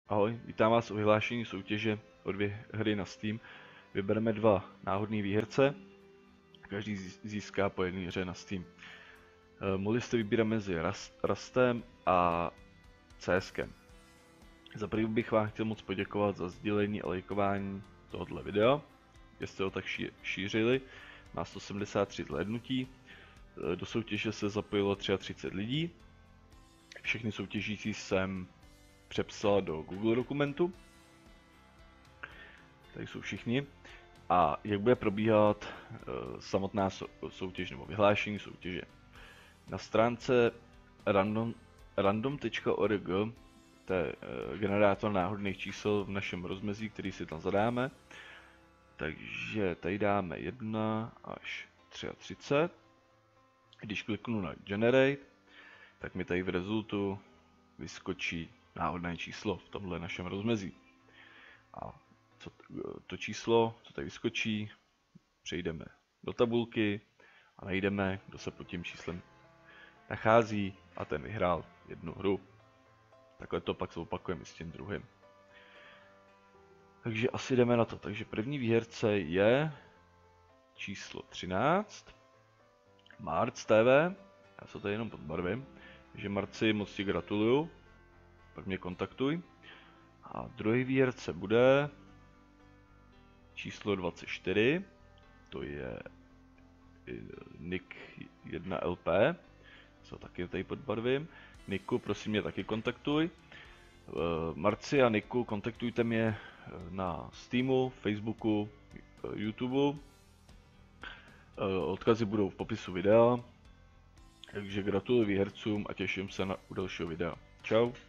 Ahoj, vítám vás u vyhlášení soutěže o 2 hry na Steam. Vybereme 2 náhodný výherce, každý získá po 1 hře na Steam. Mohli jste vybírat mezi Rustem a CSkem. Za prvý bych vám chtěl moc poděkovat za sdílení a lajkování tohoto videa, kde jste ho tak šířili. Má 173 zhlédnutí. Do soutěže se zapojilo 33 lidí. Všechny soutěžící jsem přepsal do Google dokumentu. Tady jsou všichni. A jak bude probíhat samotná soutěž nebo vyhlášení soutěže? Na stránce random.org, to je generátor náhodných čísel v našem rozmezí, který si tam zadáme. Takže tady dáme 1 až 33. Když kliknu na Generate, tak mi tady v rezultu vyskočí náhodné číslo v tomhle našem rozmezí. A to číslo, co tady vyskočí, přejdeme do tabulky a najdeme, kdo se pod tím číslem nachází a ten vyhrál 1 hru. Takhle to pak zopakujeme s tím druhým. Takže asi jdeme na to. Takže první výherce je číslo 13. Marc TV. Já se tady jenom podbarvím. Takže Marci, moc ti gratuluju. Pak mě kontaktuj. A druhý výherce bude číslo 24. To je Nick 1LP. Co taky tady podbarvím. Niku, prosím mě taky kontaktuj. Marci a Niku, kontaktujte mě na Steamu, Facebooku, YouTube. Odkazy budou v popisu videa. Takže gratuluji výhercům a těším se u dalšího videa. Čau.